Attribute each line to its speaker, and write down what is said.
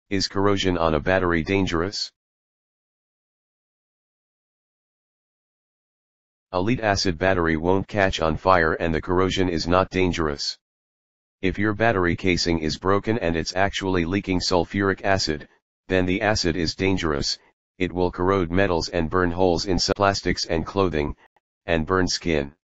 Speaker 1: Is corrosion on a battery dangerous? A lead-acid battery won't catch on fire and the corrosion is not dangerous. If your battery casing is broken and it's actually leaking sulfuric acid, then the acid is dangerous. It will corrode metals and burn holes in plastics and clothing, and burn skin.